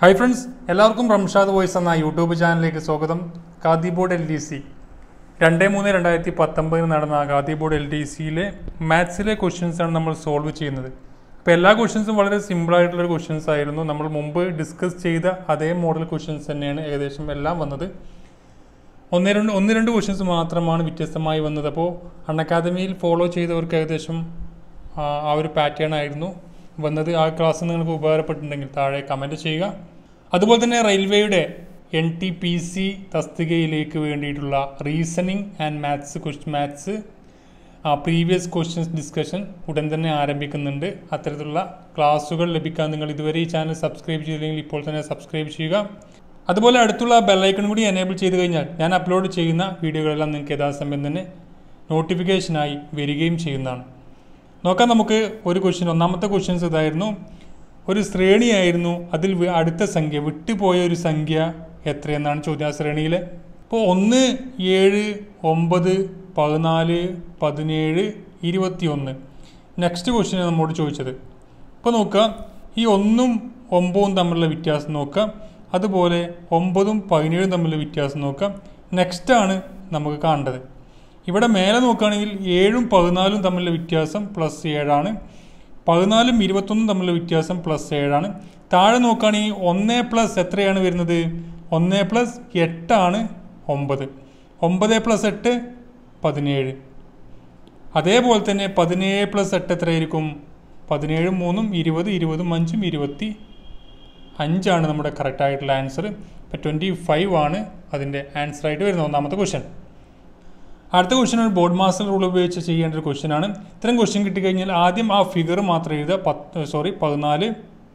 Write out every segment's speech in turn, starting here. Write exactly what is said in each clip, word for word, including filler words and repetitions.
Hi friends, എല്ലാവർക്കും Ramshad voice എന്ന YouTube ചാനലിലേക്ക് സ്വാഗതം. Khadi board L D C രണ്ട് മൂന്ന് രണ്ടായിരത്തി പത്തൊമ്പതിൽ നടന്ന ഖാദി ബോർഡ് എൽ ഡി സിയിലെ മാത്സിലെ ക്വസ്റ്റ്യൻസാണ് നമ്മൾ സോൾവ് ചെയ്യുന്നത്. അപ്പോൾ എല്ലാ ക്വസ്റ്റ്യൻസും വളരെ സിമ്പിളായിട്ടുള്ളൊരു ക്വസ്റ്റ്യൻസ് ആയിരുന്നു. നമ്മൾ മുമ്പ് ഡിസ്കസ് ചെയ്ത അതേ മോഡൽ ക്വസ്റ്റ്യൻസ് തന്നെയാണ് ഏകദേശം എല്ലാം വന്നത്. ഒന്ന് രണ്ട് ഒന്ന് രണ്ട് ക്വസ്റ്റ്യൻസ് മാത്രമാണ് വ്യത്യസ്തമായി വന്നത്. അപ്പോൾ അൺ അക്കാദമിയിൽ ഫോളോ ചെയ്തവർക്ക് ഏകദേശം ആ ഒരു പാറ്റേൺ ആയിരുന്നു വന്നത്. ആ ക്ലാസ് നിങ്ങൾക്ക് ഉപകാരപ്പെട്ടിട്ടുണ്ടെങ്കിൽ താഴെ കമൻറ്റ് ചെയ്യുക. അതുപോലെ തന്നെ റെയിൽവേയുടെ എൻ ടി പി സി തസ്തികയിലേക്ക് വേണ്ടിയിട്ടുള്ള reasoning and maths quest maths previous questions discussion ഉടൻ തന്നെ ആരംഭിക്കുന്നുണ്ട്. അത്തരത്തിലുള്ള ക്ലാസ്സുകൾ ലഭിക്കാൻ നിങ്ങൾ ഇതുവരെ ഈ ചാനൽ സബ്സ്ക്രൈബ് ചെയ്തില്ലെങ്കിൽ ഇപ്പോൾ തന്നെ സബ്സ്ക്രൈബ് ചെയ്യുക. അതുപോലെ അടുത്തുള്ള ബെല്ലൈക്കൺ കൂടി എനേബിൾ ചെയ്ത് കഴിഞ്ഞാൽ ഞാൻ അപ്ലോഡ് ചെയ്യുന്ന വീഡിയോകളെല്ലാം നിങ്ങൾക്ക് യഥാസമയം തന്നെ നോട്ടിഫിക്കേഷനായി വരികയും ചെയ്യുന്നതാണ്. നോക്കാം നമുക്ക് ഒരു ക്വസ്റ്റ്യൻ. ഒന്നാമത്തെ ക്വസ്റ്റ്യൻസ് ഇതായിരുന്നു. ഒരു ശ്രേണിയായിരുന്നു, അതിൽ അടുത്ത സംഖ്യ വിട്ടുപോയ ഒരു സംഖ്യ എത്രയെന്നാണ് ചോദ്യം. ആ ശ്രേണിയിൽ ഇപ്പോൾ ഒന്ന്, ഏഴ്, ഒമ്പത്, പതിനാല്, പതിനേഴ്, ഇരുപത്തി ഒന്ന്. നെക്സ്റ്റ് ക്വസ്റ്റ്യൻ നമ്മോട് ചോദിച്ചത്. ഇപ്പോൾ നോക്കുക, ഈ ഒന്നും ഒമ്പതും തമ്മിലുള്ള വ്യത്യാസം നോക്കുക. അതുപോലെ ഒമ്പതും പതിനേഴും തമ്മിലുള്ള വ്യത്യാസം നോക്കുക. നെക്സ്റ്റാണ് നമുക്ക് കാണേണ്ടത്. ഇവിടെ മേലെ നോക്കുകയാണെങ്കിൽ ഏഴും പതിനാലും തമ്മിലുള്ള വ്യത്യാസം പ്ലസ് ഏഴാണ്. പതിനാലും ഇരുപത്തൊന്നും തമ്മിലുള്ള വ്യത്യാസം പ്ലസ് ഏഴാണ്. താഴെ നോക്കുകയാണെങ്കിൽ ഒന്ന് പ്ലസ് എത്രയാണ് വരുന്നത്? ഒന്ന് പ്ലസ് എട്ടാണ് ഒമ്പത്. ഒമ്പത് പ്ലസ് എട്ട് പതിനേഴ്. അതേപോലെ തന്നെ പതിനേഴ് പ്ലസ് എട്ട് എത്രയായിരിക്കും? പതിനേഴും മൂന്നും ഇരുപത്, ഇരുപതും അഞ്ചും ഇരുപത്തി അഞ്ചാണ് നമ്മുടെ കറക്റ്റായിട്ടുള്ള ആൻസർ. ഇപ്പം ട്വൻറ്റി ഫൈവ് ആണ് അതിൻ്റെ ആൻസറായിട്ട് വരുന്നത് ഒന്നാമത്തെ ക്വസ്റ്റ്യൻ. അടുത്ത ക്വസ്റ്റ്യൻ ഒരു ബോർഡ് മാസ്റ്റർ റൂൾ ഉപയോഗിച്ച് ചെയ്യേണ്ട ഒരു ക്വസ്റ്റ്യനാണ്. ഇത്തരം ക്വസ്റ്റ്യൻ കിട്ടിക്കഴിഞ്ഞാൽ ആദ്യം ആ ഫിഗർ മാത്രം എഴുതുക. പത്ത് സോറി പതിനാല്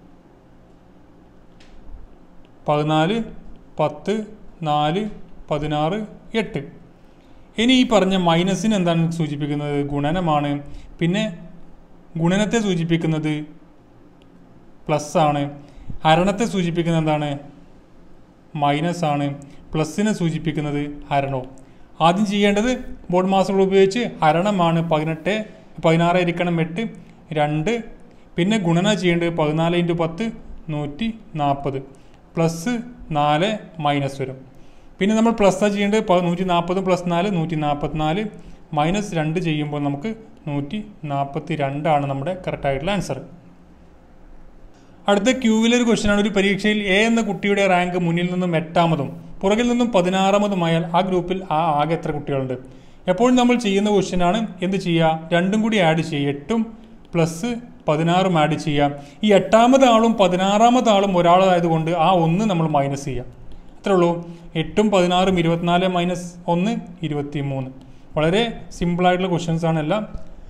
പതിനാല് പത്ത് നാല് പതിനാറ് എട്ട്. ഇനി ഈ പറഞ്ഞ മൈനസിന് എന്താണ് സൂചിപ്പിക്കുന്നത്? ഗുണനമാണ്. പിന്നെ ഗുണനത്തെ സൂചിപ്പിക്കുന്നത് പ്ലസ് ആണ്. ഹരണത്തെ സൂചിപ്പിക്കുന്നത് എന്താണ്? മൈനസ് ആണ്. പ്ലസ്സിനെ സൂചിപ്പിക്കുന്നത് ഹരണവും. ആദ്യം ചെയ്യേണ്ടത് ബോർഡ് മാസ്റ്റർ ഉപയോഗിച്ച് ഹരണമാണ്. പതിനെട്ട് പതിനാറ് ഇരിക്കണം എട്ട് രണ്ട്. പിന്നെ ഗുണന ചെയ്യേണ്ടത് പതിനാല് ഇൻറ്റു പത്ത് നൂറ്റി നാൽപ്പത് പ്ലസ് നാല് മൈനസ് വരും. പിന്നെ നമ്മൾ പ്ലസ് ചെയ്യേണ്ടത് നൂറ്റി നാൽപ്പതും പ്ലസ് നാല് നൂറ്റി നാൽപ്പത്തിനാല് മൈനസ് രണ്ട് ചെയ്യുമ്പോൾ നമുക്ക് നൂറ്റി നാൽപ്പത്തി രണ്ടാണ് നമ്മുടെ കറക്റ്റായിട്ടുള്ള ആൻസർ. അടുത്ത ക്യൂവിലൊരു ക്വസ്റ്റ്യനാണ്. ഒരു പരീക്ഷയിൽ എ എന്ന കുട്ടിയുടെ റാങ്ക് മുന്നിൽ നിന്നും എട്ടാമതും പുറകിൽ നിന്നും പതിനാറാമതുമായാൽ ആ ഗ്രൂപ്പിൽ ആ ആകെ എത്ര കുട്ടികളുണ്ട്? എപ്പോഴും നമ്മൾ ചെയ്യുന്ന ക്വസ്റ്റ്യനാണ്. എന്ത് ചെയ്യുക? രണ്ടും കൂടി ആഡ് ചെയ്യുക. എട്ടും പ്ലസ് പതിനാറും ആഡ് ചെയ്യാം. ഈ എട്ടാമത് ആളും പതിനാറാമത് ആളും ഒരാളായതുകൊണ്ട് ആ ഒന്ന് നമ്മൾ മൈനസ് ചെയ്യാം. അത്രേ ഉള്ളൂ. എട്ടും പതിനാറും ഇരുപത്തിനാല് മൈനസ് ഒന്ന് ഇരുപത്തി മൂന്ന്. വളരെ സിമ്പിളായിട്ടുള്ള ക്വസ്റ്റ്യൻസാണ് എല്ലാം.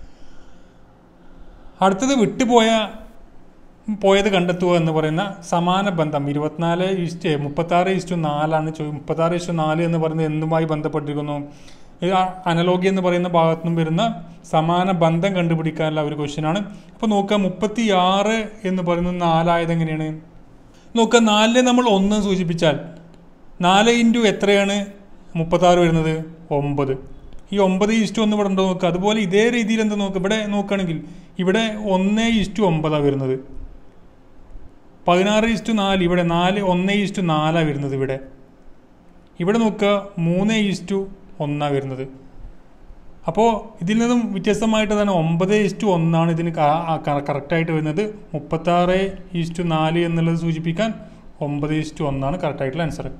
അടുത്തത് വിട്ടുപോയ പോയത് കണ്ടെത്തുക എന്ന് പറയുന്ന സമാന ബന്ധം. ഇരുപത്തിനാല് ഇസ്റ്റ് മുപ്പത്താറ് ഇസ്റ്റു നാലാണ് ചോ മുപ്പത്താറ് ഇസ്റ്റു നാല് എന്ന് പറയുന്നത് എന്തുമായി ബന്ധപ്പെട്ടിരിക്കുന്നു? ഇത് അനലോഗി എന്ന് പറയുന്ന ഭാഗത്തു നിന്നും വരുന്ന സമാന ബന്ധം കണ്ടുപിടിക്കാനുള്ള ഒരു ക്വസ്റ്റ്യനാണ്. അപ്പോൾ നോക്കുക, മുപ്പത്തി ആറ് എന്ന് പറയുന്നത് നാലായത് എങ്ങനെയാണ്? നോക്കുക, നാലിനെ നമ്മൾ ഒന്ന് സൂചിപ്പിച്ചാൽ നാല് ഇൻറ്റു എത്രയാണ് മുപ്പത്താറ് വരുന്നത്? ഒമ്പത്. ഈ ഒമ്പത് ഇസ്റ്റു ഒന്ന് ഇവിടെ ഉണ്ടോ നോക്കുക. അതുപോലെ ഇതേ രീതിയിൽ എന്താ നോക്കുക, ഇവിടെ നോക്കുകയാണെങ്കിൽ ഇവിടെ ഒന്ന് ഇസ്റ്റു ഒമ്പതാണ് വരുന്നത്. പതിനാറ് ഇസ്റ്റു നാല് ഇവിടെ നാല് ഒന്ന് ഇസ്റ്റു നാലാണ് വരുന്നത്. ഇവിടെ ഇവിടെ നോക്കുക മൂന്ന് ഇസ്റ്റു ഒന്നാണ് വരുന്നത്. അപ്പോൾ ഇതിൽ നിന്നും വ്യത്യസ്തമായിട്ട് തന്നെ ഒമ്പത് ഇസ്റ്റു ഒന്നാണ് ഇതിന് കറക്റ്റായിട്ട് വരുന്നത്. മുപ്പത്താറ് ഇസ്റ്റു നാല് എന്നുള്ളത് സൂചിപ്പിക്കാൻ ഒമ്പത് ഇസ്റ്റു ഒന്നാണ് കറക്റ്റായിട്ടുള്ള ആൻസർ.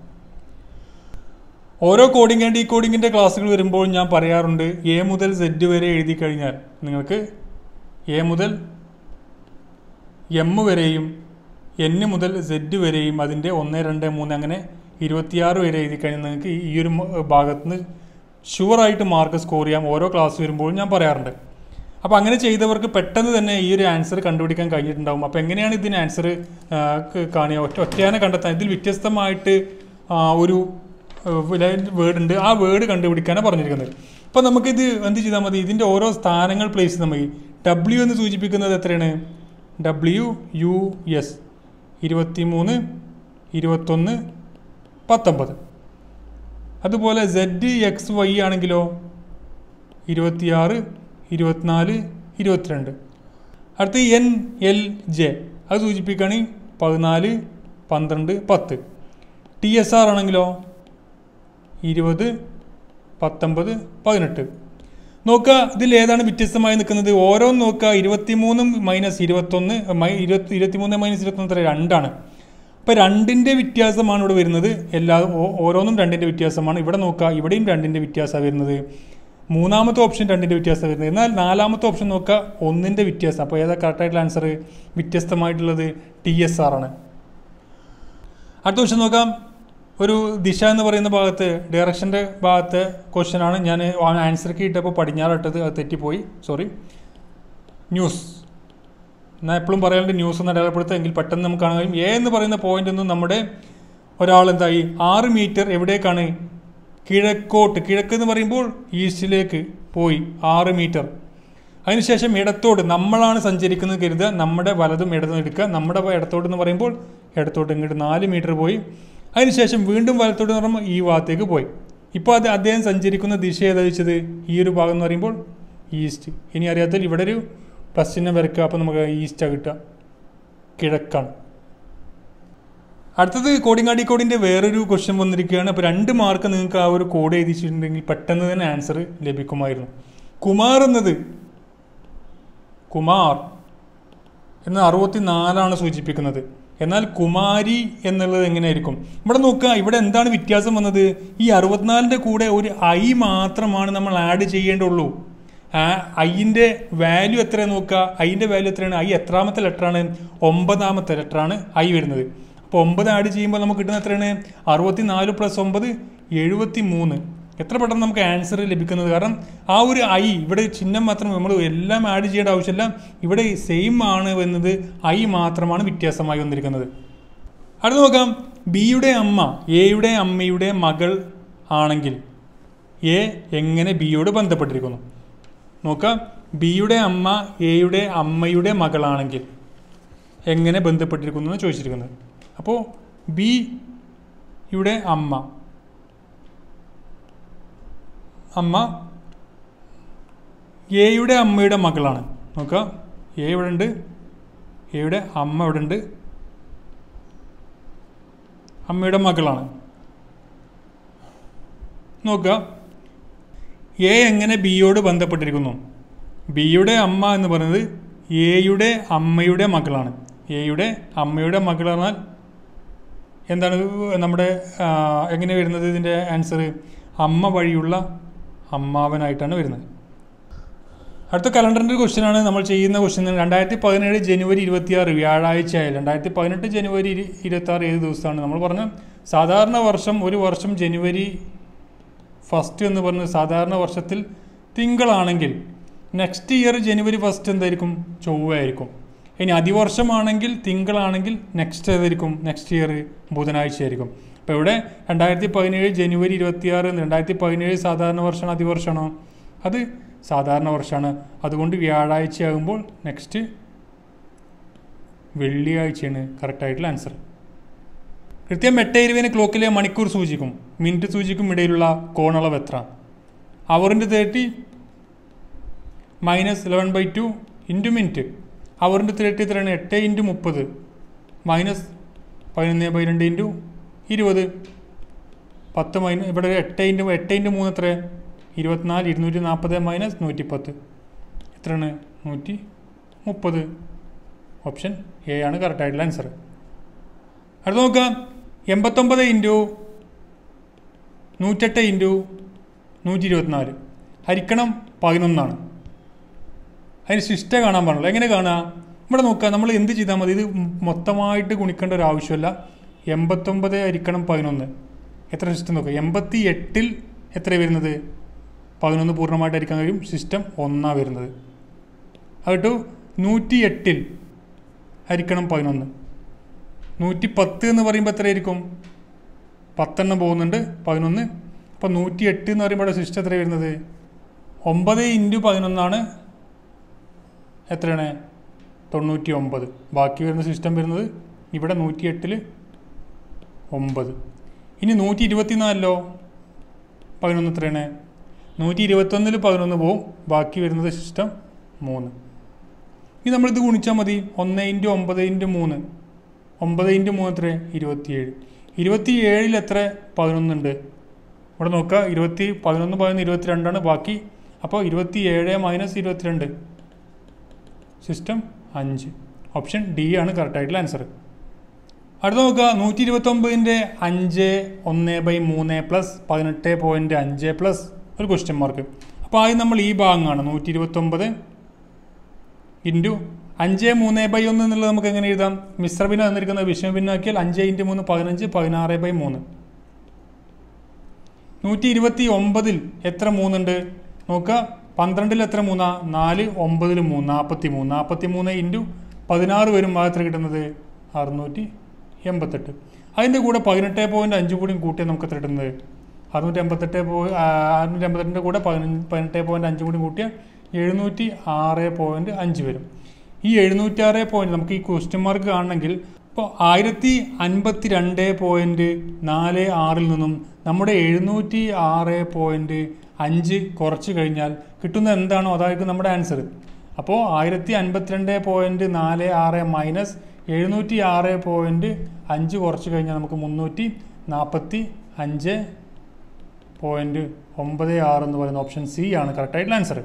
ഓരോ കോഡിംഗ് ആൻഡ് ഈ കോഡിങ്ങിൻ്റെ ക്ലാസ്സുകൾ വരുമ്പോൾ ഞാൻ പറയാറുണ്ട്, എ മുതൽ സെഡ് വരെ എഴുതി കഴിഞ്ഞാൽ നിങ്ങൾക്ക് എ മുതൽ എം വരെയും എൻ മുതൽ സെഡ് വരെയും അതിൻ്റെ ഒന്ന് രണ്ട് മൂന്ന് അങ്ങനെ ഇരുപത്തിയാറ് വരെ എഴുതി കഴിഞ്ഞാൽ നിങ്ങൾക്ക് ഈ ഒരു ഭാഗത്ത് നിന്ന് ഷുവറായിട്ട് മാർക്ക് സ്കോർ ചെയ്യാം. ഓരോ ക്ലാസ് വരുമ്പോഴും ഞാൻ പറയാറുണ്ട്. അപ്പോൾ അങ്ങനെ ചെയ്തവർക്ക് പെട്ടെന്ന് തന്നെ ഈ ഒരു ആൻസർ കണ്ടുപിടിക്കാൻ കഴിഞ്ഞിട്ടുണ്ടാകും. അപ്പോൾ എങ്ങനെയാണ് ഇതിന് ആൻസർ കാണുക? ഒറ്റ ഒറ്റയാനെ കണ്ടെത്താൻ ഇതിൽ വ്യത്യസ്തമായിട്ട് ഒരു വേർഡ് ഉണ്ട്. ആ വേർഡ് കണ്ടുപിടിക്കാനാണ് പറഞ്ഞിരിക്കുന്നത്. അപ്പോൾ നമുക്കിത് എന്ത് ചെയ്താൽ മതി? ഇതിൻ്റെ ഓരോ സ്ഥാനങ്ങൾ പ്ലേസ് ചെയ്താൽ മതി. ഡബ്ല്യു എന്ന് സൂചിപ്പിക്കുന്നത് എത്രയാണ്? ഡബ്ല്യു യു എസ് ഇരുപത്തി മൂന്ന് ഇരുപത്തൊന്ന് പത്തൊമ്പത്. അതുപോലെ സെഡ് എക്സ് വൈ ആണെങ്കിലോ ഇരുപത്തിയാറ് ഇരുപത്തിനാല് ഇരുപത്തിരണ്ട്. അടുത്ത് എൻ എൽ ജെ അത് സൂചിപ്പിക്കുകയാണെങ്കിൽ പതിനാല് പന്ത്രണ്ട് പത്ത്. ടി എസ് ആർ ആണെങ്കിലോ ഇരുപത് പത്തൊമ്പത് പതിനെട്ട്. നോക്കുക ഇതിൽ ഏതാണ് വ്യത്യസ്തമായി നിൽക്കുന്നത്. ഓരോന്ന് നോക്കുക. ഇരുപത്തി മൂന്നും മൈനസ് ഇരുപത്തൊന്ന് ഇരുപത്തി ഇരുപത്തി മൂന്ന് മൈനസ് ഇരുപത്തൊന്ന് എത്ര രണ്ടാണ്. അപ്പോൾ രണ്ടിൻ്റെ വ്യത്യാസമാണ് ഇവിടെ വരുന്നത്. എല്ലാ ഓരോന്നും രണ്ടിൻ്റെ വ്യത്യാസമാണ്. ഇവിടെ നോക്കുക ഇവിടെയും രണ്ടിൻ്റെ വ്യത്യാസമാണ് വരുന്നത്. മൂന്നാമത്തെ ഓപ്ഷൻ രണ്ടിൻ്റെ വ്യത്യാസമാണ് വരുന്നത്. എന്നാൽ നാലാമത്തെ ഓപ്ഷൻ നോക്കുക ഒന്നിൻ്റെ വ്യത്യാസം. അപ്പോൾ ഏതാ കറക്റ്റായിട്ടുള്ള ആൻസർ? വ്യത്യസ്തമായിട്ടുള്ളത് ടി എസ് ആർ ആണ്. അടുത്ത ക്വസ്റ്റ്യൻ നോക്കാം. ഒരു ദിശ എന്ന് പറയുന്ന ഭാഗത്ത് ഡയറക്ഷൻ്റെ ഭാഗത്തെ ക്വസ്റ്റ്യനാണ്. ഞാൻ ആൻസർ കീ ഇട്ടപ്പോൾ പടിഞ്ഞാറിട്ടത് അത് തെറ്റിപ്പോയി, സോറി. ന്യൂസ് എന്നാൽ എപ്പോഴും പറയാണ്ട് ന്യൂസ് എന്ന് അടയാളപ്പെടുത്തുക എങ്കിൽ പെട്ടെന്ന് നമുക്ക് കാണാൻ കഴിയും. എ എന്ന് പറയുന്ന പോയിന്റ് ഒന്നും നമ്മുടെ ഒരാൾ എന്തായി ആറ് മീറ്റർ എവിടേക്കാണ്? കിഴക്കോട്ട്. കിഴക്ക് എന്ന് പറയുമ്പോൾ ഈസ്റ്റിലേക്ക് പോയി ആറ് മീറ്റർ. അതിനുശേഷം ഇടത്തോട്ട് നമ്മളാണ് സഞ്ചരിക്കുന്നത് കരുതുക. നമ്മുടെ വലതും ഇടതും എടുക്കുക. നമ്മുടെ ഇടത്തോട്ട് എന്ന് പറയുമ്പോൾ ഇടത്തോട്ട് ഇങ്ങോട്ട് നാല് മീറ്റർ പോയി. അതിനുശേഷം വീണ്ടും വലത്തോട്ട് എന്ന് പറയുമ്പോൾ ഈ ഭാഗത്തേക്ക് പോയി. ഇപ്പോൾ അത് അദ്ദേഹം സഞ്ചരിക്കുന്ന ദിശ ഏതാ വെച്ചത്? ഈ ഒരു ഭാഗം എന്ന് പറയുമ്പോൾ ഈസ്റ്റ്. ഇനി അറിയാത്തതിൽ ഇവിടെ ഒരു പ്ലസ് ചിഹ്നം വരയ്ക്കുക. അപ്പോൾ നമുക്ക് ഈസ്റ്റാണ് കിട്ടുക, കിഴക്കാണ്. അടുത്തത് കോഡിങ്ങാടി കോഡിൻ്റെ വേറൊരു ക്വസ്റ്റ്യൻ വന്നിരിക്കുകയാണ്. അപ്പോൾ രണ്ട് മാർക്ക് നിങ്ങൾക്ക് ആ ഒരു കോഡ് എഴുതിച്ചിട്ടുണ്ടെങ്കിൽ പെട്ടെന്ന് തന്നെ ആൻസർ ലഭിക്കുമായിരുന്നു. കുമാർ എന്നത് കുമാർ എന്ന അറുപത്തി നാലാണ് സൂചിപ്പിക്കുന്നത്. എന്നാൽ കുമാരി എന്നുള്ളത് എങ്ങനെയായിരിക്കും? ഇവിടെ നോക്കുക ഇവിടെ എന്താണ് വ്യത്യാസം വന്നത്? ഈ അറുപത്തിനാലിൻ്റെ കൂടെ ഒരു ഐ മാത്രമാണ് നമ്മൾ ആഡ് ചെയ്യേണ്ടുള്ളൂ. ഐൻ്റെ വാല്യൂ എത്രയാണ് നോക്കുക. ഐൻ്റെ വാല്യൂ എത്രയാണ്? ഐ എത്രാമത്തെ ലെറ്ററാണ്? ഒമ്പതാമത്തെ ലെറ്ററാണ് ഐ വരുന്നത്. അപ്പോൾ ഒമ്പത് ആഡ് ചെയ്യുമ്പോൾ നമുക്ക് കിട്ടുന്ന എത്രയാണ്? അറുപത്തി നാല് പ്ലസ് ഒമ്പത് എഴുപത്തി മൂന്ന്. എത്ര പെട്ടെന്ന് നമുക്ക് ആൻസർ ലഭിക്കുന്നത്. കാരണം ആ ഒരു ഐ ഇവിടെ ചിഹ്നം മാത്രം, നമ്മൾ എല്ലാം ആഡ് ചെയ്യേണ്ട ആവശ്യമില്ല. ഇവിടെ സെയിം ആണ് എന്നത് ഐ മാത്രമാണ് വ്യത്യാസമായി വന്നിരിക്കുന്നത്. അടുത്ത് നോക്കാം. ബിയുടെ അമ്മ എയുടെ അമ്മയുടെ മകൾ ആണെങ്കിൽ എ എങ്ങനെ ബിയോട് ബന്ധപ്പെട്ടിരിക്കുന്നു? നോക്കാം. ബിയുടെ അമ്മ എയുടെ അമ്മയുടെ മകളാണെങ്കിൽ എങ്ങനെ ബന്ധപ്പെട്ടിരിക്കുന്നു എന്ന് ചോദിച്ചിരിക്കുന്നത്. അപ്പോൾ ബിയുടെ അമ്മ അമ്മ എയുടെ അമ്മയുടെ മകളാണ്. നോക്കുക എ ഇവിടെ ഉണ്ട്, എയുടെ അമ്മ ഇവിടെ ഉണ്ട്, അമ്മയുടെ മകളാണ്. നോക്കുക എ എങ്ങനെ ബിയോട് ബന്ധപ്പെട്ടിരിക്കുന്നു. ബിയുടെ അമ്മ എന്ന് പറയുന്നത് എയുടെ അമ്മയുടെ മകളാണ്. എയുടെ അമ്മയുടെ മകൾ പറഞ്ഞാൽ എന്താണ് നമ്മുടെ എങ്ങനെ വരുന്നത്? ഇതിൻ്റെ ആൻസർ അമ്മ വഴിയുള്ള അമ്മാവനായിട്ടാണ് വരുന്നത്. അടുത്ത കലണ്ടറിൻ്റെ ക്വസ്റ്റ്യനാണ് നമ്മൾ ചെയ്യുന്ന ക്വസ്റ്റ്യൻ. രണ്ടായിരത്തി പതിനേഴ് ജനുവരി ഇരുപത്തി ആറ് വ്യാഴാഴ്ച ആയാലും രണ്ടായിരത്തി പതിനെട്ട് ജനുവരി ഇരുപത്തി ആറ് ഏത് ദിവസമാണ്? നമ്മൾ പറഞ്ഞ സാധാരണ വർഷം ഒരു വർഷം ജനുവരി ഫസ്റ്റ് എന്ന് പറഞ്ഞത് സാധാരണ വർഷത്തിൽ തിങ്കളാണെങ്കിൽ നെക്സ്റ്റ് ഇയർ ജനുവരി ഫസ്റ്റ് എന്തായിരിക്കും? ചൊവ്വയായിരിക്കും. ഇനി അതിവർഷമാണെങ്കിൽ തിങ്കളാണെങ്കിൽ നെക്സ്റ്റ് ഏതായിരിക്കും? നെക്സ്റ്റ് ഇയർ ബുധനാഴ്ച ആയിരിക്കും. അപ്പോൾ ഇവിടെ രണ്ടായിരത്തി പതിനേഴ് ജനുവരി ഇരുപത്തി ആറ് രണ്ടായിരത്തി പതിനേഴ് സാധാരണ വർഷമാണോ അതിവർഷമാണോ? അത് സാധാരണ വർഷമാണ്. അതുകൊണ്ട് വ്യാഴാഴ്ച ആകുമ്പോൾ നെക്സ്റ്റ് വെള്ളിയാഴ്ചയാണ് കറക്റ്റായിട്ടുള്ള ആൻസർ. കൃത്യം എട്ട് ഇരുപതിന് ക്ലോക്കിലെ മണിക്കൂർ സൂചിക്കും മിനിറ്റ് സൂചിക്കും ഇടയിലുള്ള കോണളവ് എത്ര? അവറിൻ്റെ thirty minus eleven by two into minute. അവറിൻ്റെ തേർട്ടി എത്രയാണ്? എട്ട് ഇൻറ്റു മുപ്പത് മൈനസ് പതിനൊന്ന് ബൈ രണ്ട് ഇൻറ്റു ഇരുപത്. പത്ത് മൈനസ് ഇവിടെ എട്ട് ഇൻറ്റു എട്ട് ഇൻറ്റു മൂന്ന് എത്ര? ഇരുപത്തിനാല്. ഇരുന്നൂറ്റി നാൽപ്പത് മൈനസ് നൂറ്റി പത്ത് എത്രയാണ്? നൂറ്റി മുപ്പത്. ഓപ്ഷൻ എ ആണ് കറക്റ്റായിട്ടുള്ള ആൻസർ. അടുത്ത് നോക്കാം. എൺപത്തൊമ്പത് ഇൻറ്റു നൂറ്റെട്ട് ഇൻറ്റു നൂറ്റി ഇരുപത്തിനാല് ഹരിക്കണം പതിനൊന്നാണ്. അതിന് ശിഷ്ട കാണാൻ പാടില്ല. എങ്ങനെ കാണാം? ഇവിടെ നോക്കുക. നമ്മൾ എന്ത് ചെയ്താൽ മതി? ഇത് മൊത്തമായിട്ട് ഗുണിക്കേണ്ട ഒരു ആവശ്യമില്ല. എൺപത്തൊമ്പത് ഹരിക്കണം പതിനൊന്ന് എത്ര സിസ്റ്റം നോക്കുക. എൺപത്തി എട്ടിൽ എത്ര വരുന്നത്? പതിനൊന്ന് പൂർണ്ണമായിട്ട് ഹരിക്കാൻ കഴിയും. സിസ്റ്റം ഒന്നാണ് വരുന്നത്. അതിട്ടു നൂറ്റി എട്ടിൽ ഹരിക്കണം പതിനൊന്ന്. നൂറ്റി പത്ത് എന്ന് പറയുമ്പോൾ എത്രയായിരിക്കും? പത്തെണ്ണം പോകുന്നുണ്ട്, പതിനൊന്ന്. അപ്പോൾ നൂറ്റി എട്ട് എന്ന് പറയുമ്പോൾ സിസ്റ്റം എത്ര വരുന്നത്? ഒമ്പത് ഇൻറ്റു പതിനൊന്നാണ് എത്രയാണ്? തൊണ്ണൂറ്റി ഒമ്പത്. ബാക്കി വരുന്ന സിസ്റ്റം വരുന്നത് ഇവിടെ നൂറ്റി എട്ടിൽ ഒമ്പത്. ഇനി നൂറ്റി ഇരുപത്തിനാലിലോ പതിനൊന്ന് എത്രയാണ്? നൂറ്റി ഇരുപത്തൊന്നിൽ പതിനൊന്ന് പോവും. ബാക്കി വരുന്നത് സിസ്റ്റം മൂന്ന്. ഇനി നമ്മളിത് ഗുണിച്ചാൽ മതി. ഒന്ന് ഇൻറ്റു ഒമ്പത് ഇൻറ്റു മൂന്ന് ഒമ്പത് ഇൻറ്റു മൂന്ന് എത്ര ഇരുപത്തിയേഴ്. ഇരുപത്തി ഏഴിൽ എത്ര പതിനൊന്നുണ്ട് ഇവിടെ നോക്കുക. ഇരുപത്തി പതിനൊന്ന് പതിനൊന്ന് ഇരുപത്തി രണ്ടാണ് ബാക്കി. അപ്പോൾ ഇരുപത്തി ഏഴ് മൈനസ് ഇരുപത്തിരണ്ട് സിസ്റ്റം അഞ്ച്. ഓപ്ഷൻ ഡി ആണ് കറക്റ്റായിട്ടുള്ള ആൻസർ. അടുത്ത നോക്കുക. നൂറ്റി ഇരുപത്തൊമ്പതിൻ്റെ അഞ്ച് ഒന്ന് ബൈ മൂന്ന് പ്ലസ് പതിനെട്ട് പോയിൻറ്റ് അഞ്ച് പ്ലസ് ഒരു ക്വസ്റ്റ്യൻ മാർക്ക്. അപ്പോൾ ആദ്യം നമ്മൾ ഈ ഭാഗമാണ് നൂറ്റി ഇരുപത്തൊമ്പത് ഇൻറ്റു അഞ്ച് മൂന്ന് ബൈ ഒന്ന് എന്നുള്ളത് നമുക്ക് എങ്ങനെ എഴുതാം? മിശ്രഭിന്നം തന്നിരിക്കുന്നത് വിഷമഭിന്നമാക്കിയാൽ അഞ്ച് ഇൻറ്റു മൂന്ന് പതിനഞ്ച് പതിനാറ് ബൈ മൂന്ന്. നൂറ്റി ഇരുപത്തി ഒമ്പതിൽ എത്ര മൂന്നുണ്ട് നോക്കുക. പന്ത്രണ്ടിൽ എത്ര മൂന്നാ നാല്, ഒമ്പതിൽ മൂന്ന് നാൽപ്പത്തി മൂന്ന്. നാൽപ്പത്തി മൂന്ന് ഇൻറ്റു പതിനാറ് വരും ഭാഗത്ത് കിട്ടുന്നത് അറുന്നൂറ്റി എൺപത്തെട്ട്. അതിൻ്റെ കൂടെ പതിനെട്ട് പോയിൻറ്റ് അഞ്ച് കൂടിയും കൂട്ടിയാൽ നമുക്ക് എത്ര കിട്ടുന്നത് അറുന്നൂറ്റി എൺപത്തെട്ട് പോയി അറുന്നൂറ്റി എൺപത്തെട്ടിൻ്റെ കൂടെ പതിനഞ്ച് പതിനെട്ട് പോയിൻറ്റ് അഞ്ച് കൂടി കൂട്ടിയാൽ എഴുന്നൂറ്റി ആറ് പോയിൻറ്റ് അഞ്ച് വരും. ഈ എഴുന്നൂറ്റി ആറ് പോയിൻറ്റ് നമുക്ക് ഈ ക്വസ്റ്റ്യൻ മാർക്ക് കാണണമെങ്കിൽ ഇപ്പോൾ ആയിരത്തി അൻപത്തി രണ്ട് പോയിൻറ്റ് നാല് ആറിൽ നിന്നും നമ്മുടെ എഴുന്നൂറ്റി ആറ് പോയിൻറ്റ് അഞ്ച് കുറച്ച് കഴിഞ്ഞാൽ കിട്ടുന്നത് എന്താണോ അതായിരിക്കും നമ്മുടെ ആൻസർ. അപ്പോൾ ആയിരത്തി അൻപത്തിരണ്ട് പോയിൻറ്റ് നാല് ആറ് മൈനസ് എഴുന്നൂറ്റി ആറ് പോയിൻറ്റ് അഞ്ച് കുറച്ച് കഴിഞ്ഞാൽ നമുക്ക് മുന്നൂറ്റി നാൽപ്പത്തി അഞ്ച് പോയിൻറ്റ് ഒമ്പത് ആറ് എന്ന് പറയുന്ന ഓപ്ഷൻ സി ആണ് കറക്റ്റായിട്ടുള്ള ആൻസർ.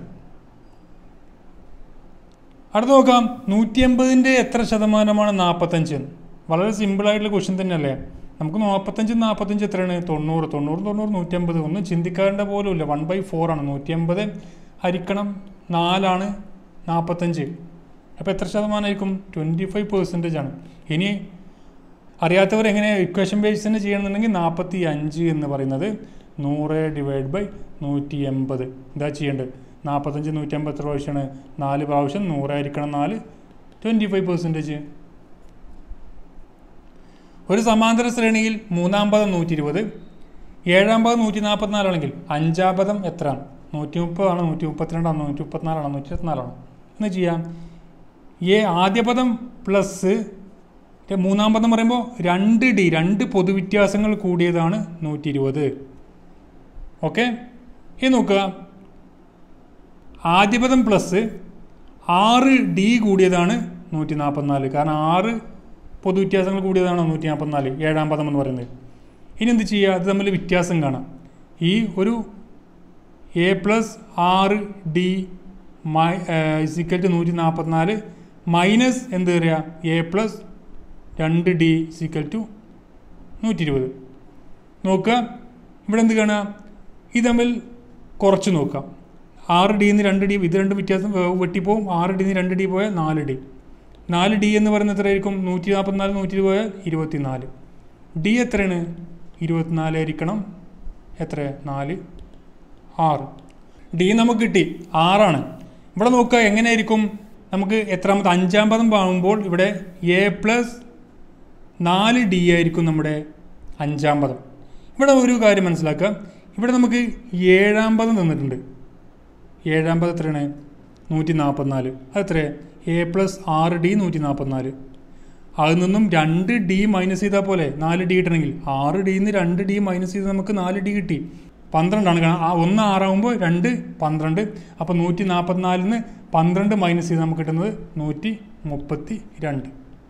അടുത്ത് നോക്കാം. നൂറ്റി എൺപതിൻ്റെ എത്ര ശതമാനമാണ് നാൽപ്പത്തഞ്ച്? വളരെ സിമ്പിളായിട്ടുള്ള ക്വസ്റ്റ്യൻ തന്നെയല്ലേ. നമുക്ക് നാൽപ്പത്തഞ്ച് നാൽപ്പത്തഞ്ച് എത്രയാണ്? തൊണ്ണൂറ്. തൊണ്ണൂറ് തൊണ്ണൂറ് നൂറ്റമ്പത്. ഒന്നും ചിന്തിക്കാറുണ്ട് പോലും ഇല്ല. വൺ ബൈ ഫോർ ആണ്. നൂറ്റി എൺപത് ഹരിക്കണം നാലാണ് നാൽപ്പത്തഞ്ച്. അപ്പോൾ എത്ര ശതമാനമായിരിക്കും? ട്വൻറ്റി ഫൈവ് പെർസെൻറ്റേജ് ആണ്. ഇനി അറിയാത്തവർ എങ്ങനെ ഇക്വേഷൻ ബേസ് തന്നെ ചെയ്യണമെന്നുണ്ടെങ്കിൽ നാൽപ്പത്തി അഞ്ച് എന്ന് പറയുന്നത് നൂറ് ഡിവൈഡ് ബൈ നൂറ്റി എൺപത് എന്താ ചെയ്യേണ്ടത്? നാൽപ്പത്തഞ്ച് നൂറ്റി അമ്പത് എത്ര പ്രാവശ്യമാണ്? നാല് പ്രാവശ്യം. നൂറായിരിക്കണം നാല്, ട്വൻറ്റി ഫൈവ് പെർസെൻറ്റേജ്. ഒരു സമാന്തര ശ്രേണിയിൽ മൂന്നാം പദം നൂറ്റി ഇരുപത്, ഏഴാം പദം നൂറ്റി നാൽപ്പത്തിനാലാണെങ്കിൽ അഞ്ചാം പദം എത്ര? നൂറ്റി മുപ്പതാണോ നൂറ്റി മുപ്പത്തിരണ്ടാണോ നൂറ്റി മുപ്പത്തിനാലാണോ നൂറ്റി ഇരുപത്തിനാലാണോ എന്ന് ചെയ്യാം. എ ആദ്യ പദം പ്ലസ് മൂന്നാം പദം പറയുമ്പോൾ രണ്ട് ഡി രണ്ട് പൊതുവ്യത്യാസങ്ങൾ കൂടിയതാണ് നൂറ്റി ഇരുപത്. ഓക്കെ, ഇത് നോക്കുക. ആദ്യ പദം പ്ലസ് ആറ് ഡി കൂടിയതാണ് നൂറ്റി നാൽപ്പത്തിനാല്. കാരണം ആറ് പൊതുവ്യത്യാസങ്ങൾ കൂടിയതാണ് നൂറ്റി നാൽപ്പത്തിനാല് ഏഴാം പദം എന്ന് പറയുന്നത്. ഇനി എന്ത് ചെയ്യുക? അത് തമ്മിൽ വ്യത്യാസം കാണാം. ഈ ഒരു എ പ്ലസ് ആറ് ഡി മൈ ഇസിക്കൽ ടു നൂറ്റി നാൽപ്പത്തിനാല് മൈനസ് എന്ത് പറയുക? എ പ്ലസ് രണ്ട് ഡി ഇസിക്കൽ ടു നൂറ്റി ഇരുപത്. നോക്കുക ഇവിടെ എന്ത് കാണുക? ഇത് തമ്മിൽ കുറച്ച് നോക്കാം. ആറ് ഡിന്ന് രണ്ട് ഡി, ഇത് രണ്ട് വ്യത്യാസം വെട്ടിപ്പോവും. ആറ് ഡിന്ന് രണ്ട് ഡി പോയാൽ നാല് ഡി. നാല് ഡി എന്ന് പറയുന്നത് എത്രയായിരിക്കും? നൂറ്റി നാൽപ്പത്തിനാല് നൂറ്റി ഇരുപത് പോയാൽ ഇരുപത്തിനാല്. ഡി എത്രയാണ്? ഇരുപത്തിനാല് ആയിരിക്കണം. എത്ര? നാല് ആറ്. ഡി നമുക്ക് കിട്ടി ആറാണ്. ഇവിടെ നോക്കുക എങ്ങനെയായിരിക്കും നമുക്ക് എത്രാമത്തെ അഞ്ചാം പദം പാകുമ്പോൾ ഇവിടെ എ പ്ലസ് നാല് ഡി ആയിരിക്കും നമ്മുടെ അഞ്ചാം പദം. ഇവിടെ ഒരു കാര്യം മനസ്സിലാക്കുക. ഇവിടെ നമുക്ക് ഏഴാം പദം തന്നിട്ടുണ്ട്. ഏഴാം പദം എത്രയാണ്? നൂറ്റി നാൽപ്പത്തിനാല്. അതെത്ര? എ പ്ലസ് ആറ് ഡി നൂറ്റി നാൽപ്പത്തിനാല്. അതിൽ നിന്നും രണ്ട് ഡി മൈനസ് ചെയ്താൽ പോലെ നാല് ഡി കിട്ടണമെങ്കിൽ ആറ് ഡിന്ന് രണ്ട് ഡി മൈനസ് ചെയ്ത് നമുക്ക് നാല് ഡി കിട്ടി. പന്ത്രണ്ടാണ്. കാരണം ആ ഒന്ന് ആറാകുമ്പോൾ രണ്ട് പന്ത്രണ്ട്. അപ്പോൾ നൂറ്റി നാൽപ്പത്തിനാലിന്ന് പന്ത്രണ്ട് മൈനസ് ചെയ്ത് നമുക്ക് കിട്ടുന്നത് നൂറ്റി മുപ്പത്തി രണ്ട്.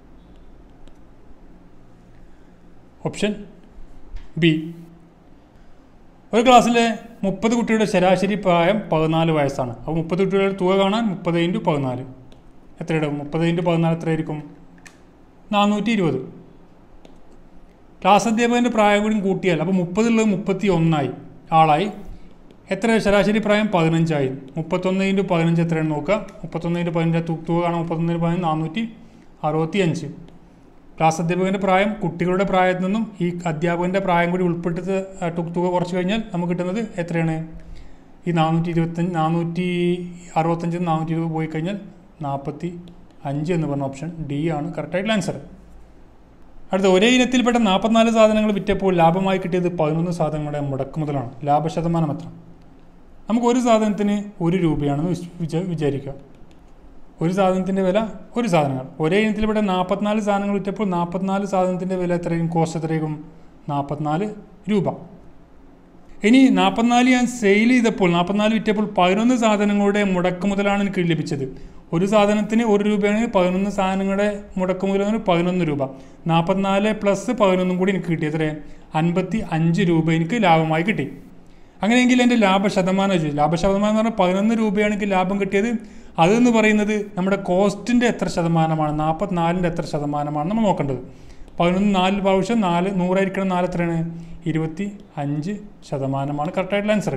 Option B. ഒരു ക്ലാസ്സിലെ മുപ്പത് കുട്ടികളുടെ ശരാശരി പ്രായം പതിനാല് വയസ്സാണ്. അപ്പോൾ മുപ്പത് കുട്ടികളുടെ തുക കാണാൻ മുപ്പത് ഇൻറ്റു പതിനാല് എത്രയിടും? മുപ്പത് ഇൻറ്റു പതിനാല് എത്രയായിരിക്കും? നാനൂറ്റി ഇരുപത്. ക്ലാസ് അധ്യാപകൻ്റെ പ്രായം കൂടി കൂട്ടിയാൽ അപ്പോൾ മുപ്പതുള്ളത് മുപ്പത്തി ഒന്നായി ആളായി. എത്ര ശരാശരി പ്രായം? പതിനഞ്ചായി. മുപ്പത്തൊന്ന് ഇൻറ്റു പതിനഞ്ച് എത്രയാണ് നോക്കുക? മുപ്പത്തൊന്ന് ഇൻറ്റു പതിനഞ്ച് തുക കാണാൻ മുപ്പത്തൊന്നിന് പതിനഞ്ച് നാനൂറ്റി അറുപത്തി അഞ്ച്. ക്ലാസ് അധ്യാപകൻ്റെ പ്രായം കുട്ടികളുടെ പ്രായത്തിൽ നിന്നും ഈ അധ്യാപകൻ്റെ പ്രായം കൂടി ഉൾപ്പെട്ടിട്ട് തുക കുറച്ച് കഴിഞ്ഞാൽ നമുക്ക് കിട്ടുന്നത് എത്രയാണ്? ഈ നാനൂറ്റി ഇരുപത്തഞ്ച് നാനൂറ്റി അറുപത്തഞ്ചിൽ നാനൂറ്റി ഇരുപത് പോയി കഴിഞ്ഞാൽ നാൽപ്പത്തി അഞ്ച് എന്ന് പറഞ്ഞ ഓപ്ഷൻ ഡി ആണ് കറക്റ്റായിട്ടുള്ള ആൻസർ. അടുത്ത ഒരേ ഇനത്തിൽപ്പെട്ട നാൽപ്പത്തിനാല് സാധനങ്ങൾ വിറ്റപ്പോൾ ലാഭമായി കിട്ടിയത് പതിനൊന്ന് സാധനങ്ങളുടെ മുടക്കുമുതലാണ്. ലാഭശതമാനം എത്ര? നമുക്ക് ഒരു സാധനത്തിന് ഒരു രൂപയാണെന്ന് വിചാ വിചാരിക്കുക. ഒരു സാധനത്തിൻ്റെ വില ഒരു സാധനങ്ങൾ. ഒരേ ഇനത്തിൽപ്പെട്ട നാൽപ്പത്തിനാല് സാധനങ്ങൾ വിറ്റപ്പോൾ നാൽപ്പത്തിനാല് സാധനത്തിൻ്റെ വില എത്രയും കോസ്റ്റ് എത്രയും? നാൽപ്പത്തിനാല് രൂപ. ഇനി നാൽപ്പത്തിനാല് ഞാൻ സെയിൽ ചെയ്തപ്പോൾ നാൽപ്പത്തിനാല് വിറ്റപ്പോൾ പതിനൊന്ന് സാധനങ്ങളുടെ മുടക്കുമുതലാണ് എനിക്ക് ലഭിച്ചത്. ഒരു സാധനത്തിന് ഒരു രൂപയാണെങ്കിൽ പതിനൊന്ന് സാധനങ്ങളുടെ മുടക്കുമുതൽ പതിനൊന്ന് രൂപ. നാൽപ്പത്തിനാല് പ്ലസ് പതിനൊന്നും കൂടി എനിക്ക് കിട്ടി. എത്ര? അൻപത്തി അഞ്ച് രൂപ എനിക്ക് ലാഭമായി കിട്ടി. അങ്ങനെയെങ്കിൽ എൻ്റെ ലാഭ ശതമാനം ചോദിച്ചു. ലാഭ ശതമാനം എന്ന് പറഞ്ഞാൽ പതിനൊന്ന് രൂപയാണ് എനിക്ക് ലാഭം കിട്ടിയത്. അതെന്ന് പറയുന്നത് നമ്മുടെ കോസ്റ്റിൻ്റെ എത്ര ശതമാനമാണ്, നാൽപ്പത്തിനാലിൻ്റെ എത്ര ശതമാനമാണ് നമ്മൾ നോക്കേണ്ടത്. പതിനൊന്ന് നാല് പ്രാവശ്യം നാല് നൂറായിരിക്കണം. നാല് എത്രയാണ്? ഇരുപത്തി അഞ്ച് ശതമാനമാണ് കറക്റ്റായിട്ടുള്ള ആൻസർ.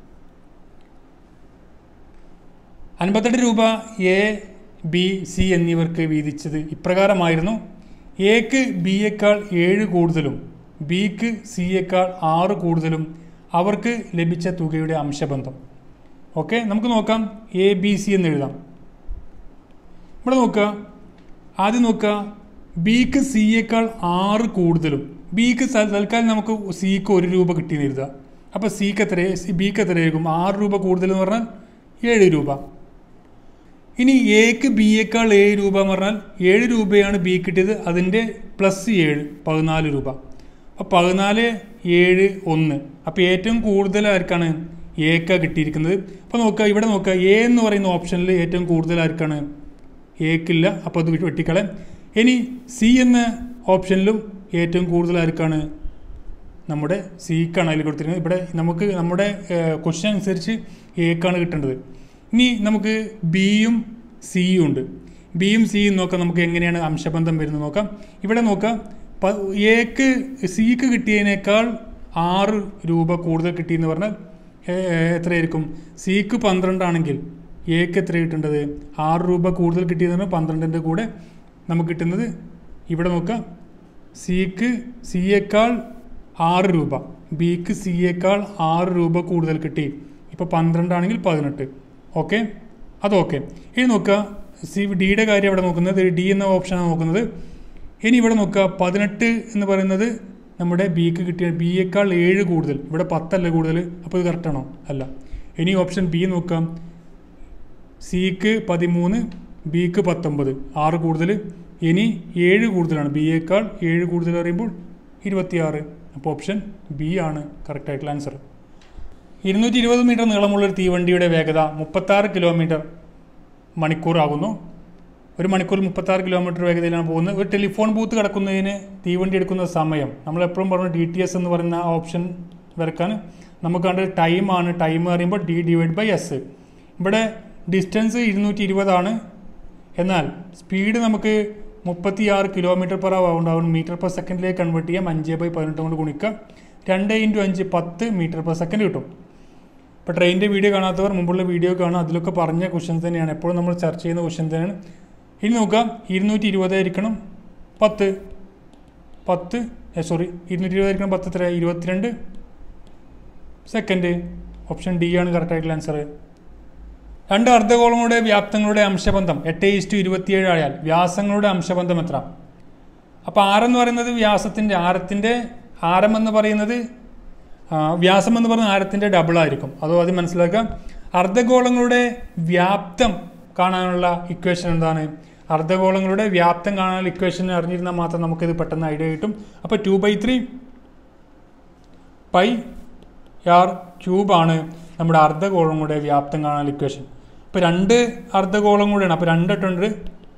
അൻപത്തെട്ട് രൂപ എ, ബി, സി എന്നിവർക്ക് വീതിച്ചത് ഇപ്രകാരമായിരുന്നു. എക്ക് ബിയേക്കാൾ ഏഴ് കൂടുതലും ബിക്ക് സിയേക്കാൾ ആറ് കൂടുതലും അവർക്ക് ലഭിച്ച തുകയുടെ അംശബന്ധം. ഓക്കെ, നമുക്ക് നോക്കാം. എ ബി സി എന്ന് എഴുതാം. ഇവിടെ നോക്കുക, ആദ്യം നോക്കുക, ബിക്ക് സിയേക്കാൾ ആറ് കൂടുതലും. ബിക്ക് തൽക്കാലം നമുക്ക് സിക്ക് ഒരു രൂപ കിട്ടിയെന്ന് എഴുതുക. അപ്പോൾ സിക്ക് എത്ര, ബിക്ക് എത്രയായിരിക്കും? ആറ് രൂപ കൂടുതൽ എന്ന് പറഞ്ഞാൽ ഏഴ് രൂപ. ഇനി എക്ക് ബിയേക്കാൾ ഏഴ് രൂപ എന്ന് പറഞ്ഞാൽ ഏഴ് രൂപയാണ് ബി കിട്ടിയത്, അതിൻ്റെ പ്ലസ് ഏഴ് പതിനാല് രൂപ. അപ്പോൾ പതിനാല് ഏഴ് ഒന്ന്. അപ്പോൾ ഏറ്റവും കൂടുതലായിരിക്കാണ് എക്കാണ് കിട്ടിയിരിക്കുന്നത്. അപ്പോൾ നോക്കുക, ഇവിടെ നോക്കുക, എ എന്ന് പറയുന്ന ഓപ്ഷനിൽ ഏറ്റവും കൂടുതലായിരിക്കാണ് എക്കില്ല. അപ്പോൾ അത് വെട്ടിക്കളയാം. ഇനി സി എന്ന ഓപ്ഷനിലും ഏറ്റവും കൂടുതലായിരിക്കാണ് നമ്മുടെ സിക്കാണ് അതിൽ കൊടുത്തിരിക്കുന്നത്. ഇവിടെ നമുക്ക് നമ്മുടെ ക്വസ്റ്റ്യൻ അനുസരിച്ച് എക്കാണ് കിട്ടേണ്ടത്. ഇനി നമുക്ക് ബിയും സിയും ഉണ്ട്. ബിയും സിയും നോക്കാം, നമുക്ക് എങ്ങനെയാണ് അംശബന്ധം വരുന്നത് നോക്കാം. ഇവിടെ നോക്കാം, എക്ക് സിക്ക് കിട്ടിയതിനേക്കാൾ ആറ് രൂപ കൂടുതൽ കിട്ടിയെന്ന് പറഞ്ഞാൽ എത്രയായിരിക്കും? സിക്ക് പന്ത്രണ്ടാണെങ്കിൽ എക്ക് എത്ര കിട്ടേണ്ടത്? ആറ് രൂപ കൂടുതൽ കിട്ടിയതെന്ന് പന്ത്രണ്ടിൻ്റെ കൂടെ നമുക്ക് കിട്ടുന്നത് ഇവിടെ നോക്കാം, സിക്ക് സിയേക്കാൾ ആറ് രൂപ, ബിക്ക് സിയേക്കാൾ ആറ് രൂപ കൂടുതൽ കിട്ടി. ഇപ്പോൾ പന്ത്രണ്ടാണെങ്കിൽ പതിനെട്ട്. ഓക്കെ, അത് ഓക്കെ. ഇനി നോക്കുക, സി ഡിയുടെ കാര്യം ഇവിടെ നോക്കുന്നത്, ഡി എന്ന ഓപ്ഷനാണ് നോക്കുന്നത്. ഇനി ഇവിടെ നോക്കുക, പതിനെട്ട് എന്ന് പറയുന്നത് നമ്മുടെ ബിക്ക് കിട്ടിയ ബിയേക്കാൾ ഏഴ് കൂടുതൽ. ഇവിടെ പത്തല്ല കൂടുതൽ, അപ്പോൾ ഇത് കറക്റ്റാണോ? അല്ല. ഇനി ഓപ്ഷൻ ബി നോക്കാം, സിക്ക് പതിമൂന്ന്, ബിക്ക് പത്തൊമ്പത്, ആറ് കൂടുതൽ. ഇനി ഏഴ് കൂടുതലാണ്, ബിയേക്കാൾ ഏഴ് കൂടുതൽ പറയുമ്പോൾ ഇരുപത്തിയാറ്. അപ്പോൾ ഓപ്ഷൻ ബി ആണ് കറക്റ്റായിട്ടുള്ള ആൻസർ. ഇരുന്നൂറ്റി ഇരുപത് മീറ്റർ നീളമുള്ളൊരു തീവണ്ടിയുടെ വേഗത മുപ്പത്താറ് കിലോമീറ്റർ മണിക്കൂറാകുന്നു. ഒരു മണിക്കൂർ മുപ്പത്താറ് കിലോമീറ്റർ വേഗതയിലാണ് പോകുന്നത്. ഒരു ടെലിഫോൺ ബൂത്ത് കിടക്കുന്നതിന് തീവണ്ടി എടുക്കുന്ന സമയം നമ്മളെപ്പോഴും പറഞ്ഞു ഡി ടി എസ് എന്ന് പറയുന്ന ഓപ്ഷൻ വരക്കാൻ. നമുക്ക് കണ്ടത് ടൈമാണ്. ടൈം പറയുമ്പോൾ ഡി ഡിവൈഡ് ബൈ എസ്. ഇവിടെ ഡിസ്റ്റൻസ് ഇരുന്നൂറ്റി ഇരുപതാണ്, എന്നാൽ സ്പീഡ് നമുക്ക് മുപ്പത്തിയാറ് കിലോമീറ്റർ പെർ അവർ ഉണ്ടാവും. മീറ്റർ പെർ സെക്കൻഡിലേക്ക് കൺവേർട്ട് ചെയ്യാം. അഞ്ച് ബൈ പതിനെട്ട് കൊണ്ട് ഗുണിക്കുക. രണ്ട് ഇൻറ്റു അഞ്ച് പത്ത് മീറ്റർ പെർ സെക്കൻഡ് കിട്ടും. ഇപ്പോൾ ട്രെയിനിൻ്റെ വീഡിയോ കാണാത്തവർ മുമ്പുള്ള വീഡിയോ കാണുക. അതിലൊക്കെ പറഞ്ഞ ക്വസ്റ്റ്യൻസ് തന്നെയാണ്, എപ്പോഴും നമ്മൾ ചർച്ച ചെയ്യുന്ന ക്വസ്റ്റ്യൻ തന്നെയാണ്. ഇനി നോക്കാം, ഇരുന്നൂറ്റി ഇരുപതായിരിക്കണം പത്ത് പത്ത് സോറി ഇരുന്നൂറ്റി ഇരുപതായിരിക്കണം പത്ത് എത്ര? ഇരുപത്തിരണ്ട് സെക്കൻഡ്. ഓപ്ഷൻ ഡി ആണ് കറക്റ്റായിട്ടുള്ള ആൻസർ. രണ്ട് അർദ്ധഗോളങ്ങളുടെ വ്യാപ്തങ്ങളുടെ അംശബന്ധം എട്ട് ഈസ്റ്റു ഇരുപത്തിയേഴ് ആയാൽ വ്യാസങ്ങളുടെ അംശബന്ധം എത്ര? അപ്പോൾ ആരെന്ന് പറയുന്നത് വ്യാസത്തിൻ്റെ ആരത്തിൻ്റെ ആരമെന്ന് പറയുന്നത് വ്യാസം എന്ന് പറയുന്നത് ആരത്തിൻ്റെ ഡബിൾ ആയിരിക്കും. അതോ അത് മനസ്സിലാക്കാം. അർദ്ധഗോളങ്ങളുടെ വ്യാപ്തം കാണാനുള്ള ഇക്വേഷൻ എന്താണ്? അർദ്ധഗോളങ്ങളുടെ വ്യാപ്തം കാണാനുള്ള ഇക്വേഷൻ അറിഞ്ഞിരുന്നാൽ മാത്രം നമുക്കിത് പെട്ടെന്ന് ഐഡിയ കിട്ടും. അപ്പോൾ two by three pi R ക്യൂബാണ് നമ്മുടെ അർദ്ധഗോളങ്ങളുടെ വ്യാപ്തം കാണാനുള്ള ഇക്വേഷൻ. ഇപ്പോൾ രണ്ട് അർദ്ധഗോളം കൂടെയാണ്. അപ്പോൾ രണ്ടെട്ടുണ്ട്,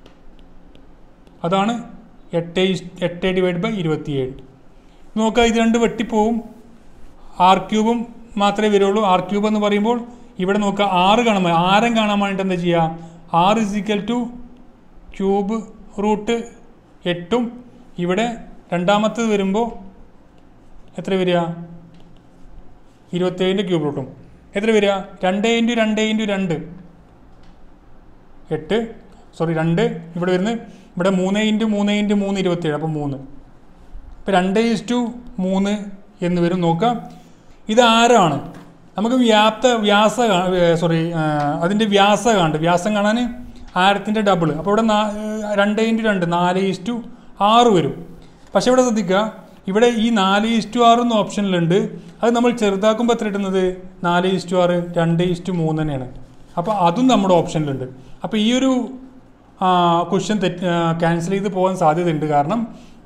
അതാണ് എട്ട് എട്ട് ഡിവൈഡ് ബൈ ഇരുപത്തിയേഴ്. നോക്കുക, ഇത് രണ്ട് വെട്ടിപ്പോവും. ആർ ക്യൂബും മാത്രമേ വരുള്ളൂ. ആർ ക്യൂബ് എന്ന് പറയുമ്പോൾ ഇവിടെ നോക്കുക, ആറ് കാണാൻ ആരം കാണാൻ വേണ്ടിയിട്ട് എന്താ ചെയ്യുക? R is equal to cube root എട്ടും ഇവിടെ രണ്ടാമത്തത് വരുമ്പോൾ എത്ര വരിക? ഇരുപത്തേഴിൻ്റെ ക്യൂബ് റൂട്ടും എത്ര വരിക? രണ്ട് ഇൻറ്റു രണ്ട് ഇൻറ്റു രണ്ട് എട്ട് സോറി രണ്ട് ഇവിടെ വരുന്നത് ഇവിടെ മൂന്ന് ഇൻറ്റു മൂന്ന് ഇൻറ്റു മൂന്ന് ഇരുപത്തേഴ്. അപ്പോൾ മൂന്ന്. ഇപ്പോൾ രണ്ട് ഇസ്റ്റു മൂന്ന് എന്ന് വരും. നോക്കാം, ഇത് ആരാണ്? നമുക്ക് വ്യാപ്ത വ്യാസ സോറി അതിൻ്റെ വ്യാസ കാണുന്നുണ്ട്. വ്യാസം കാണാൻ ആരത്തിൻ്റെ ഡബിൾ. അപ്പോൾ ഇവിടെ നാ രണ്ട് ഇൻറ്റു രണ്ട് നാല് ഈസ്റ്റു ആറ് വരും. പക്ഷേ ഇവിടെ ശ്രദ്ധിക്കുക, ഇവിടെ ഈ നാല് ഈസ്റ്റു ആറ് എന്ന ഓപ്ഷനിലുണ്ട്. അത് നമ്മൾ ചെറുതാക്കുമ്പോൾ എത്ര കിട്ടുന്നത്? നാല് ഈസ്റ്റു ആറ് രണ്ട് ഈസ്റ്റു മൂന്ന് തന്നെയാണ്. അപ്പോൾ അതും നമ്മുടെ ഓപ്ഷനിലുണ്ട്. അപ്പോൾ ഈ ഒരു ക്വസ്റ്റ്യൻ തെറ്റ് ക്യാൻസൽ ചെയ്ത് പോകാൻ സാധ്യതയുണ്ട്. കാരണം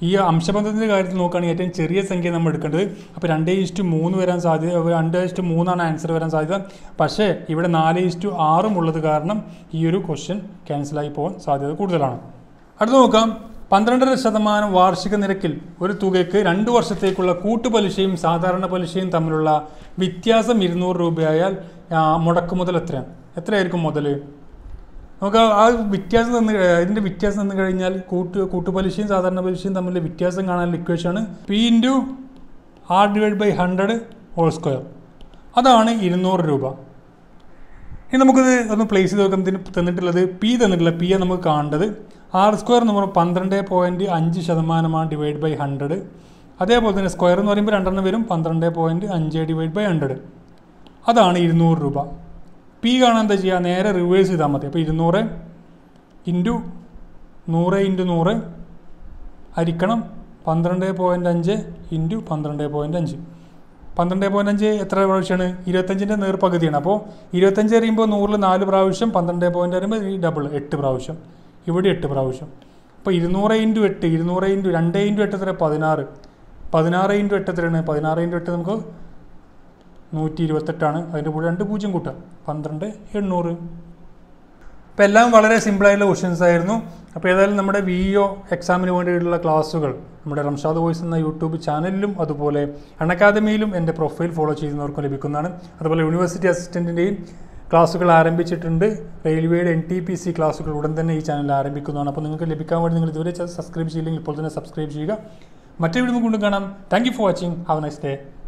ഈ അംശബന്ധത്തിൻ്റെ കാര്യത്തിൽ നോക്കുകയാണെങ്കിൽ ഏറ്റവും ചെറിയ സംഖ്യ നമ്മൾ എടുക്കേണ്ടത്. അപ്പോൾ രണ്ട് ഈസ്റ്റു മൂന്ന് വരാൻ സാധ്യത, രണ്ട് ഈസ്റ്റു മൂന്നാണ് ആൻസർ വരാൻ സാധ്യത. പക്ഷേ ഇവിടെ നാല് ഈസ്റ്റു ആറും ഉള്ളത് കാരണം ഈ ഒരു ക്വസ്റ്റ്യൻ ക്യാൻസലായി പോകാൻ സാധ്യത കൂടുതലാണ്. അടുത്ത് നോക്കാം. പന്ത്രണ്ടര ശതമാനം വാർഷിക നിരക്കിൽ ഒരു തുകയ്ക്ക് രണ്ട് വർഷത്തേക്കുള്ള കൂട്ടുപലിശയും സാധാരണ പലിശയും തമ്മിലുള്ള വ്യത്യാസം ഇരുന്നൂറ് രൂപയായാൽ മുടക്കുമുതൽ എത്രയാണ്? എത്രയായിരിക്കും മുതൽ? നമുക്ക് ആ വ്യത്യാസം തന്നു അതിൻ്റെ വ്യത്യാസം തന്നു കഴിഞ്ഞാൽ കൂട്ട് കൂട്ടുപലിശയും സാധാരണ പലിശയും തമ്മിലുള്ള വ്യത്യാസം കാണാനുള്ള ഇക്വേഷനാണ് P into R divide by hundred whole square. അതാണ് ഇരുന്നൂറ് രൂപ. ഇനി നമുക്കിത് ഒന്ന് പ്ലേസ് ചെയ്ത് നോക്കാം. ഇതിന് തന്നിട്ടുള്ളത് പി തന്നിട്ടുള്ള പി ആണ് നമുക്ക് കാണേണ്ടത്. ആർ സ്ക്വയർ എന്ന് പറയുമ്പോൾ പന്ത്രണ്ട് പോയിൻറ്റ് അഞ്ച് ശതമാനമാണ് ഡിവൈഡ് ബൈ ഹൺഡ്രഡ്. അതേപോലെ തന്നെ സ്ക്വയർ എന്ന് പറയുമ്പോൾ രണ്ടെണ്ണം വരും, പന്ത്രണ്ട് പോയിൻറ്റ് അഞ്ച് ഡിവൈഡ് ബൈ ഹൺഡ്രഡ്. അതാണ് ഇരുന്നൂറ് രൂപ. പി കാണാൻ എന്താ ചെയ്യുക? നേരെ റിവേഴ്സ് ചെയ്താൽ മതി. അപ്പോൾ ഇരുന്നൂറ് ഇൻറ്റു നൂറ് ഇൻറ്റു നൂറ് ഹരിക്കണം പന്ത്രണ്ട് പോയിൻറ്റ് അഞ്ച് ഇൻറ്റു പന്ത്രണ്ട് പോയിൻറ്റ് അഞ്ച്. പന്ത്രണ്ട് പോയിൻറ്റ് അഞ്ച് എത്ര പ്രാവശ്യമാണ്? ഇരുപത്തഞ്ചിൻ്റെ നേർപകുതിയാണ്. അപ്പോൾ ഇരുപത്തഞ്ച് അറിയുമ്പോൾ നൂറിൽ നാല് പ്രാവശ്യം, പന്ത്രണ്ട് പോയിൻറ്റ് അറിയുമ്പോൾ ഈ ഡബിൾ എട്ട് പ്രാവശ്യം, ഇവിടെ എട്ട് പ്രാവശ്യം. അപ്പോൾ ഇരുന്നൂറ് ഇൻറ്റു എട്ട്, ഇരുന്നൂറ് ഇൻറ്റു രണ്ട് ഇൻറ്റു എട്ട് എത്ര? പതിനാറ്. പതിനാറ് ഇൻറ്റു എട്ട് എത്രയാണ്? പതിനാറ് ഇൻറ്റു എട്ട് നമുക്ക് നൂറ്റി ഇരുപത്തെട്ടാണ്. അതിൻ്റെ കൂടെ രണ്ട് പൂജ്യം കൂട്ടാം, പന്ത്രണ്ട് എണ്ണൂറ്. അപ്പോൾ എല്ലാം വളരെ സിമ്പിളായിട്ടുള്ള ക്വസ്റ്റ്യൻസ് ആയിരുന്നു. അപ്പോൾ ഏതായാലും നമ്മുടെ വി ഒ എക്സാമിന് വേണ്ടിയിട്ടുള്ള ക്ലാസ്സുകൾ നമ്മുടെ റംഷാദ് വോയ്സ് എന്ന യൂട്യൂബ് ചാനലിലും അതുപോലെ അൺഅക്കാദമിയിലും എൻ്റെ പ്രൊഫൈൽ ഫോളോ ചെയ്യുന്നവർക്കും ലഭിക്കുന്നതാണ്. അതുപോലെ യൂണിവേഴ്സിറ്റി അസിസ്റ്റൻറ്റിൻ്റെയും ക്ലാസ്സുകൾ ആരംഭിച്ചിട്ടുണ്ട്. റെയിൽവേയുടെ എൻ ടി പി സി ക്ലാസ്സുകൾ ഉടൻ തന്നെ ഈ ചാനലിൽ ആരംഭിക്കുന്നതാണ്. അപ്പോൾ നിങ്ങൾക്ക് ലഭിക്കാൻ വേണ്ടി നിങ്ങൾ ഇതുവരെ സബ്സ്ക്രൈബ് ചെയ്യില്ലെങ്കിൽ ഇപ്പോൾ തന്നെ സബ്സ്ക്രൈബ് ചെയ്യുക. മറ്റേ വീഡിയോ കൊണ്ട് കാണാം. Thank you for watching. Have a nice day.